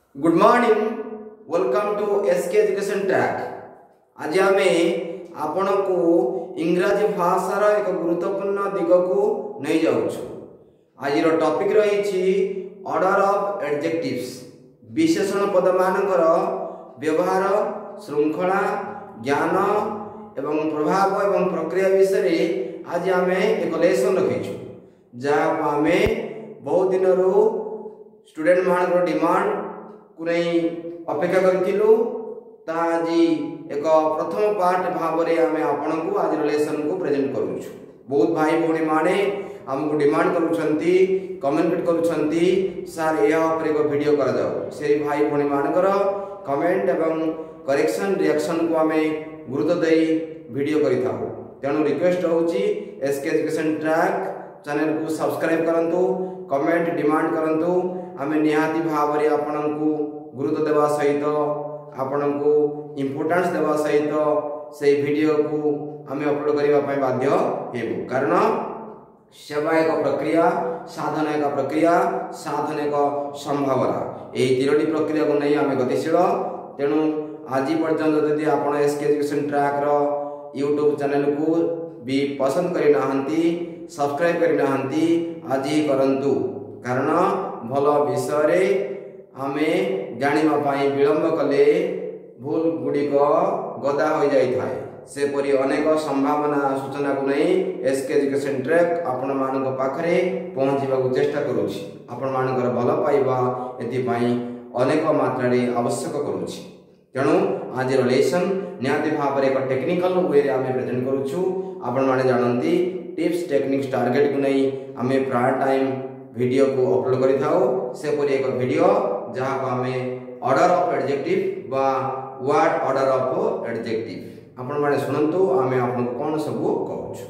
Good morning, welcome to S.K.EDU-TRACK। आज आमे आपण को इंग्रजी भाषार एक गुरुत्वपूर्ण दिग को नहीं जाउछु। आज रो टॉपिक रही ऑर्डर ऑफ एडजेक्टिव्स, विशेषण पद मानकर व्यवहार, श्रृंखला, ज्ञान एवं प्रभाव एवं प्रक्रिया विषय आज आमे एक लेसन रखिछु, जहाँ आमे बहुत दिन स्टूडेंट मान डिमांड को नहीं अपेक्षा करूँ। आज एक प्रथम पार्ट भाव में आम आपण को आज लेसन को प्रेजेंट करूँ। बहुत भाई भौणी माने हमको डिमांड करुछंती, कमेंट करुछंती, सर यह एक वीडियो कर जाओ। से भाई भौणी मानकर कमेंट एवं करेक्शन रिएक्शन को आम गुरुत्व दे वीडियो करि थाउ। तेणु रिक्वेस्ट होची S.K.EDU-TRACK चैनल को सब्सक्राइब करंतु, कमेंट डिमांड करंतु। आम निहाती भाव में आपण को गुरुत्व देवा सहित आपण को इम्पोर्टेंस देवा सहित से वीडियो को आम अपलोड करने बाध्य हेबु। कारण सेवा एक प्रक्रिया, साधन एक प्रक्रिया, साधन एक संभावना, यही तीनोटी प्रक्रिया को नहीं आम गतिशील। तेणु आज पर्यंत जदि आप S.K.EDU-TRACK यूट्यूब चैनल को भी पसंद करना, सब्सक्राइब करना, आज ही करंतु। कारण भल विषय आमे जानापी विलंब कले भूल गुड़िक गदा हो जाए। सेपरी अनेक संभावना सूचना को नहीं S.K.EDU-TRACK आपण मान पाखरे पहुँचवा चेष्टा करुछि। आपण मानकर भल पाइबा एथिपाई अनेक मात्रा आवश्यक करुछि। तेणु आज लेसन निहाती भाव में एक टेक्निकल वे आम प्रेजेंट करुछु। आपण माने जानती टिप्स टेक्निक्स टार्गेट को नहीं आम प्राय टाइम वीडियो को अपलोड करि थाउ। सेपरी एक वीडियो जहाँ को आम ऑर्डर ऑफ एडजेक्टिव बा वर्ड ऑर्डर ऑफ एडजेक्टिव आपण माने सुनंतु। आम आपन कोन सब कहूछु।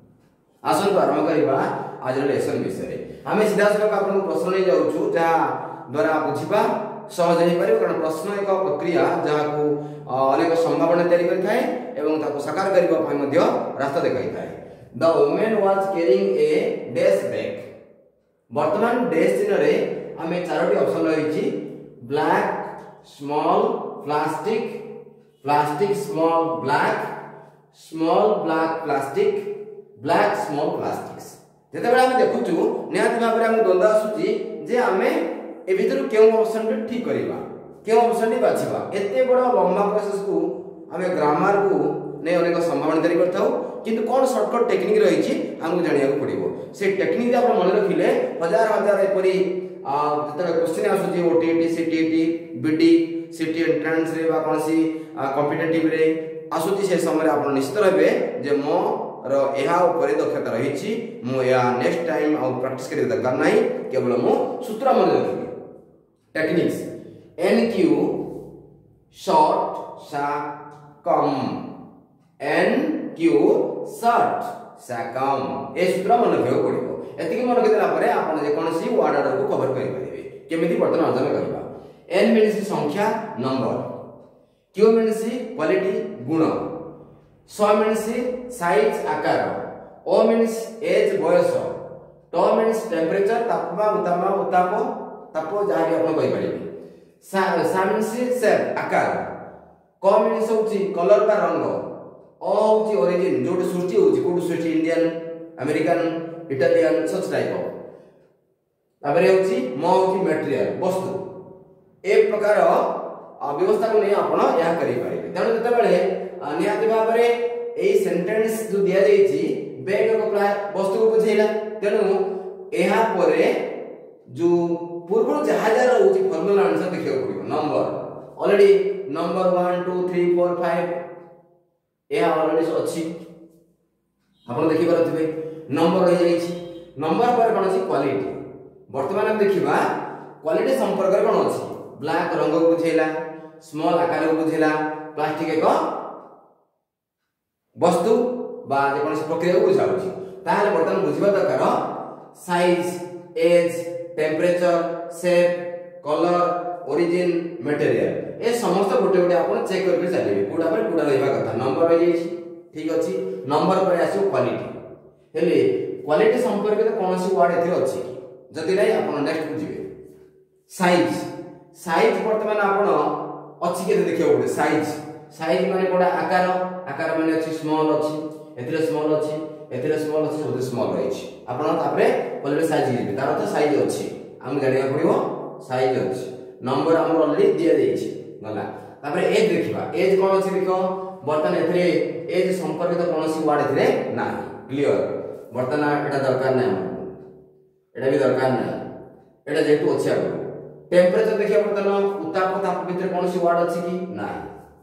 आसंतु आरंभ करबा आज लेसन विषय। आम सीधा सक आपन प्रश्न नहीं जाउछु, जहाँ द्वारा बुझिबा सहज नहीं पारे। कारण प्रश्न एक प्रक्रिया जहाँ को अनेक संभावना तैयारी करथाय एवं ताको साकार करबा पय मध्य रास्ता देखाइथाय। The woman was carrying a dash bag. वर्तमान डैश चिन्ह रे आमे चारोटी ऑप्शन रहिछि। Black small plastic, plastic small black, small black plastic, black small plastics. जेते बेला हम देखुछु निहाती भाबरे हम द्वंद्व आसुछि जे आमे ए भितर केउ ऑप्शन ठीक करिबा, केउ ऑप्शन बाछिबा। एते बड़ लंबा प्रोसेस को आमे ग्रामर को नै अनेक संभावना तैयारी करथाउ। किंतु कोन शॉर्टकट टेक्निक रहिछि हमकु जानिया को पड़िबो। से टेक्निक आपण मन रखिले हजार हजार एपरी जते क्वेश्चन आसुछि OTT, CTT, BD, CT entrance रे बा कोनसी कॉम्पिटिटिव रे आसुछि, से समय आपण निश्चित रहबे जे मो रो एहा ऊपर दक्षता रहिछि। मो या नेक्स्ट टाइम आ प्रैक्टिस करि दरकार नाही, केवल मो सूत्र मन रखिबे। टेक्निक्स NQ शॉर्ट सा कम, NQ शॉर्ट सा कम, ए सूत्र मन रखियो पड़िबो। एतिके मन रखिदेला परे आपण जे कोनसी वर्ड ऑर्डर को कवर करि परिबे। केमिति वर्तन अर्जन करबा। N मीन्स संख्या नंबर, Q मीन्स क्वालिटी गुण, S मीन्स साइज आकार, O मीन्स एज बयस, T मीन्स टेम्परेचर ताप जहाँ भी आपण कहि परिबे। सा मीन्स शेप आकार, K मीन्स होची कलर बा रंग, O होची ओरिजिन जोट सृष्टि होची कोड सृष्टि Indian, American, Italian such type of. ताबरे होची म होची मटेरियल वस्तु। एक प्रकार व्यवस्था को नहीं आपण या करि परिबे। तेणु जते बेले निहाती भाव में एई सेंटेंस जो दिया जाईची बैग को प्राय वस्तु को बुझेला। तेणु एहा परे जो पूर्व जहाँ जहाँ होची फॉर्मूला आंसर देखियो पड़िबो। नंबर ऑलरेडी नंबर 1 2 3 4 5 एहा ऑलरेडी अछि, आपण देखि परथिबे। नंबर रहि जाईची, नंबर पर कोन अछि क्वालिटी। वर्तमान हम देखिबा क्वालिटी संपर्क रे कोन अछि। ब्लैक रंग को बुझेला, स्मॉल आकार को बुझेला, प्लास्टिक एक वस्तु बा जे कोन प्रक्रिया को बुझाउछि। ताहाले वर्तमान बुझिबा दरकार size, age, temperature, shape, colour, origin, material, ए समस्त गोटे गोटे आपण चेक करके चलिबे। कोडा पर कोडा रहबा कथा। नंबर रहि जाईछि, ठीक अछि। नंबर पर आसो क्वालिटी। हेले क्वालिटी संपर्क में कौन सी वर्ड एथि अछि कि जति नै आपण नेक्स्ट बुझिबे। साइज साइज वर्तमान आपण अछि केते देखियो पड़े साइज साइज माने कोडा आकार आकार माने अछि स्मॉल अछि एथिरे स्मॉल अछि एथिरे स्मॉल अछि ओदे स्मॉल रहिछि आपण तापरे बोलबे साइज लिबे तार तो साइज अछि हम जानिया पड़िबो साइज अछि नंबर हमर ऑलरेडी दिया देछि गला तापरे एज देखिबा एज कोन अछि देखो वर्तमान एथिरे एज संपर्कित कोनोसी वर्ड एथिरे नाही क्लियर वर्तमान एटा दरकार नै हमको एटा भी दरकार नै एटा जेतु अछि आगो टेम्परेचर देखिया वर्तमान उताप ताप भितर कोनोसी वर्ड अछि कि नाही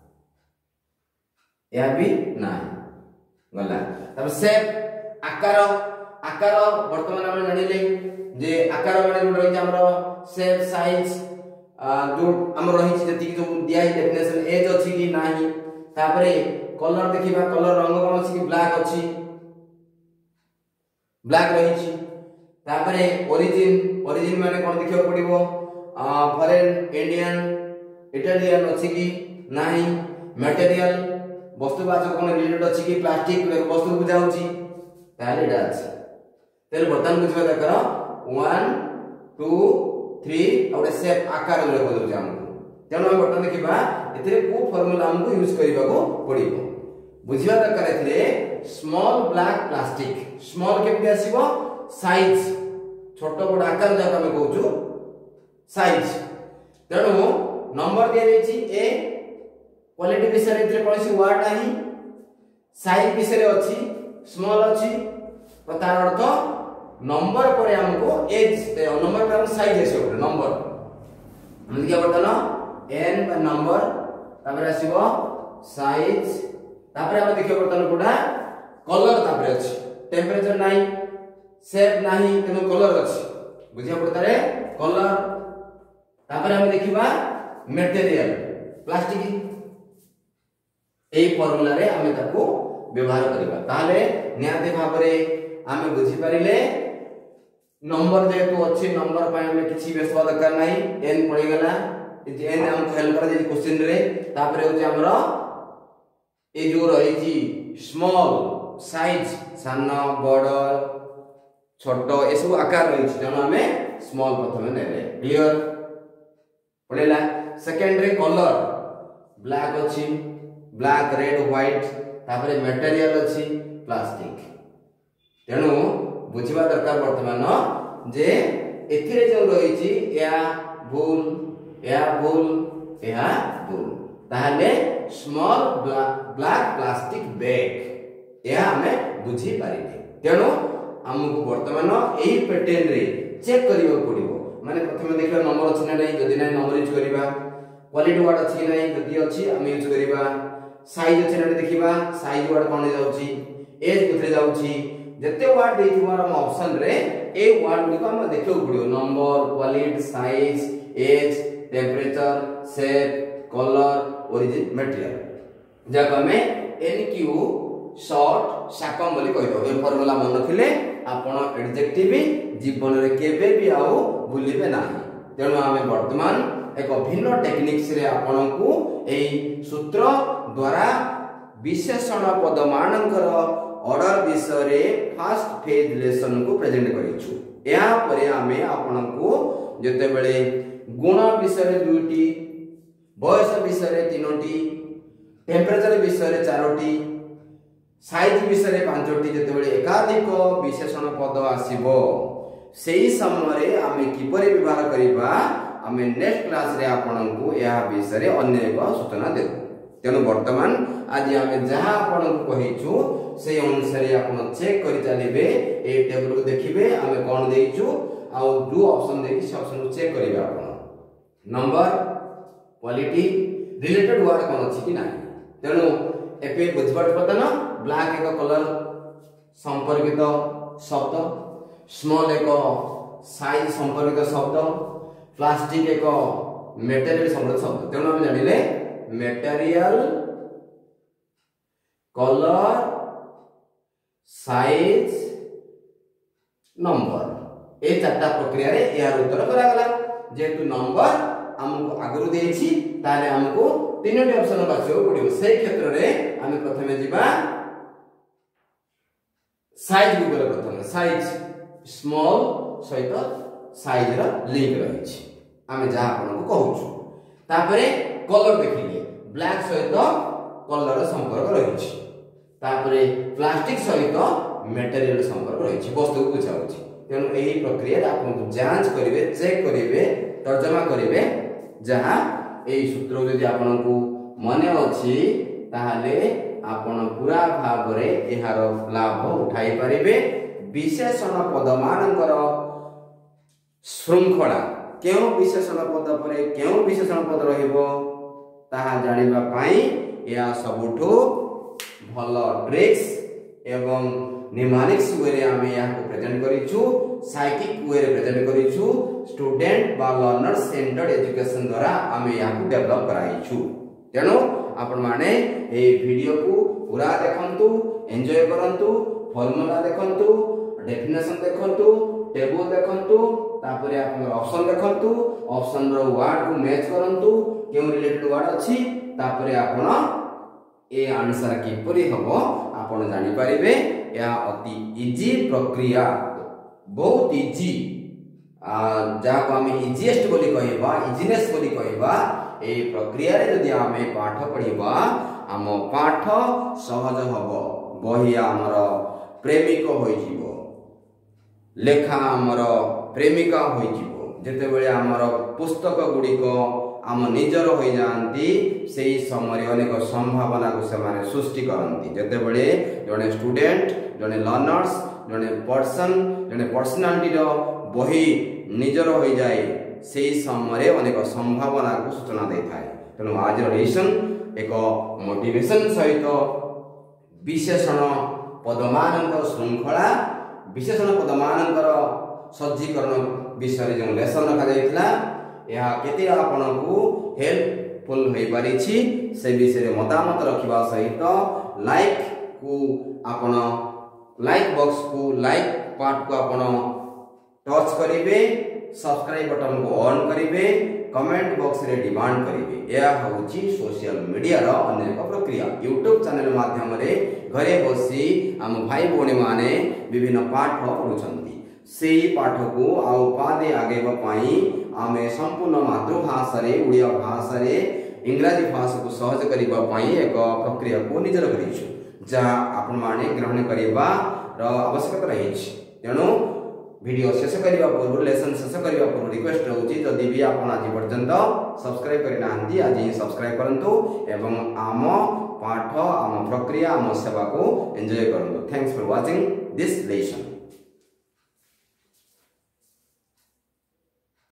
या भी नाही गला तब शेप आकार आकार वर्तमान हम जानिले जे आकार माने जो रही हमरो शेप साइज जो हम रही जति जो दिया है डेफिनेशन एज अछि कि नाही तापरे कलर देखिबा कलर रंग कोन अछि कि ब्लैक अछि ब्लैक रही छी तापरे ओरिजिन ओरिजिन माने कोन देखियो पड़िबो फॉरेन इंडियन इटालियन अछि कि नाही मटेरियल वस्तुवाचक कोन रिलेटेड अछि कि प्लास्टिक वस्तु बुझा होछि ताले एटा अछि तेल बर्तन बुझबा दरकार 1 2 3 और शेप आकार रे बदल जामु तेनो हम बर्तन देखिबा एथिरे को फार्मूला हमको यूज करिबा को पड़िबो बुझिबा दरकार एथिरे स्मॉल ब्लैक प्लास्टिक स्मॉल केमति आसीबो साइज छोट बड़ आकार जक हम कहउछु साइज तेनो नंबर दिया जायछि ए क्वालिटी विषय रे कोनसी वर्ड नाही साइज विषय अछि स्मॉल अछि तो तार अर्थ नंबर पर हमको एज नंबर पर हम साइज एसे नंबर हम क्या बर्तन n बा नंबर तापर आसीबो साइज तापर हम देखियो बर्तन कोडा कलर तापर अछि टेम्परेचर नाही शेप नाही तेनो कलर अछि बुझिया पड़तारे कलर तापर हम देखिबा मटेरियल प्लास्टिक ए फार्मूला रे हमें ताको व्यवहार करिबा ताले नियाते भाबरे हमें बुझी पारिले नंबर जेतु अछि नंबर पय हमें किछि बेसवा दरकार नाही n पड़ी गेला एन हम हेल्प कर जे क्वेश्चन रे तापर होछि हमरो ए जो रही छी स्मॉल साइज सानो बड़ छोटो ए सब आकार रही छी जनो हमें स्मॉल प्रथमे नेले क्लियर पड़ेला सेकंड रे कलर ब्लैक अछि ब्लैक रेड व्हाइट तापर मटेरियल अछि प्लास्टिक तेनु बुझिबा दरकार वर्तमान जे एथिरे जो रही छी या भूल ताहले स्मॉल ब्लैक प्लास्टिक बैग या हमें बुझी पारिले तेनु हमको वर्तमान एही पैटर्न रे चेक करियो पड़िबो माने प्रथमे देखिबा नंबर अछि ना नै जदि नै नंबर यूज करिबा क्वालिटी वर्ड अछि नै जदि अछि हम यूज करिबा साइज अछि ना देखिबा साइज वर्ड कोन जाउची एज कुथरे जाउची जते वर्ड देथिबो हम ऑप्शन रे ए वर्ड गुडी को हम देखियो पड़ियो number quality size age temperature shape colour origin material जब हमें एनक्यू शॉर्ट साकम बोली कहतो ए फार्मूला मन रखिले आपण एडजेक्टिव जीवन रे केबे भी आउ भूलिबे नाही तेनु हमें वर्तमान एक भिन्न टेक्निक्स रे आपण को एई सूत्र द्वारा विशेषण पद मानकर ऑर्डर विषय रे फर्स्ट फेज लेसन को प्रेजेंट करिछु या परे हमें आपण को जते बेले गुण विषय रे दुईटी बयस विषय रे तीनोटी टेम्परेचर विषय रे चारोटी साइज विषय रे पांचोटी जते बेले एकाधिक विशेषण पद आसीबो सेही समय रे हमें किपरि व्यवहार करिबा हमें नेक्स्ट क्लास रे आपण को या विषय रे अन्य एक सूचना देबो तेनु वर्तमान आज हमें जहां आपण को कहिछु से अनुसार आपण चेक करि चलिबे ए टेबल को देखिबे हमें कोन देइछु आ दो ऑप्शन देछि से ऑप्शन को चेक करिबे आपण नंबर क्वालिटी रिलेटेड वर्ड कोन अछि कि नाही तेनु एपे बुझबाट पता न ब्लैक एक कलर संपर्कित शब्द स्मॉल एक साइज संपर्कित शब्द प्लास्टिक एक मटेरियल संपर्कित शब्द तेनु हम जानिले मटेरियल कलर साइज नंबर ए चारटा प्रक्रिया रे यार उत्तर करा गला जेतु नंबर हमको आगरु देछि ताले हमको तीनोटी ऑप्शन बाछियो पड़ियो से क्षेत्र रे हम प्रथमे जिबा साइज गुगल प्रथमे साइज स्मॉल सहित साइज रा लिंक रहिछि आमे जहा आपन को कहूछु तापरे कलर देखिले ब्लैक सहित कलर संपर्क रहिछि तापरे प्लास्टिक सहित मटेरियल संपर्क रहिछि वस्तु को बुझाउछि तेनु एही प्रक्रिया आपन जांच करिवे चेक करिवे तर्जमा करिवे जहा एही सूत्र यदि आपन को मने अछि ताहाले आपन पूरा भागरे एहार लाभ उठाई परिबे विशेषण पद मानकर श्रृंखला केउ विशेषण पद परे केउ विशेषण पद रहिबो ताहा जानिबा पई या सबुठो भलो ट्रिक्स एवं निमानिक्स वे रे आमे या को प्रेजेंट करिछु साइकिक वे रे प्रेजेंट करिछु स्टूडेंट बा लर्नर सेंटर्ड एजुकेशन द्वारा आमे या को डेवलप कराइछु तेनो आपण माने ए वीडियो को पूरा देखंतु एन्जॉय करंतु फॉर्मूला देखंतु डेफिनेशन देखंतु टेबल देखंतु तापरे आपण ऑप्शन देखंतु ऑप्शन रो वर्ड को मैच करंतु केउ रिलेटेड वर्ड अछि तापरे आपण ए आंसर किपरि हबो आपण जानि परिबे या अति इजी प्रक्रिया बहुत इजी जहाँ को आमे इजीएस्ट बोली कहबा इजीनेस बोली कहबा ए प्रक्रिया रे यदि आमे पाठ पढिबा आम पाठ सहज हबो बही आमर प्रेमिक होई जीवो लेखा आमर प्रेमिका होई जीवो जेते बेले आमर पुस्तक गुडी को आम निजर होई जानती सेही समय अनेक संभावना को से सृष्टि करती जेते बेले जने स्टूडेंट जने लर्नर्स जने पर्सन जने पर्सनालिटी रो बही निजर होई जाए सेही समय अनेक संभावना को सूचना देथाय तेनु आज लेसन एक मोटिवेशन सहित विशेषण पदमानंकर श्रृंखला विशेषण पदमानंकर सज्जीकरण विषय जो लेसन रखा जाइतला या केते आपण को हेल्पफुल होई परिछि से विषय मतामत रखिबा सहित लाइक को आपण लाइक बॉक्स को लाइक पार्ट को आपण टच करिवे सब्सक्राइब बटन को ऑन करिवे कमेंट बॉक्स रे डिमांड करिवे या होची सोशल मीडिया रो अनेक प्रक्रिया यूट्यूब चैनल माध्यम रे घरे बसी हम भाई भौणी माने विभिन्न पाठ पढुछंती सेही पाठ को आउ पादे आगे पाई आमे संपूर्ण मातृभाषा रे उड़िया भाषा रे इंग्रजी भाषा को सहज करिबा पाई एक प्रक्रिया को निजर करिछु जहा आपण माने ग्रहण करिबा रो आवश्यकता रहिछि तेनु वीडियो शेष करबा पूर्व लेसन शेष करबा पूर्व रिक्वेस्ट रहउछि जदि भी आपण आज पर्यंत सब्सक्राइब करि नांती आज ही सब्सक्राइब करंतु एवं आम पाठ आम प्रक्रिया आम सेवा को एन्जॉय करंतु thanks for watching this lesson.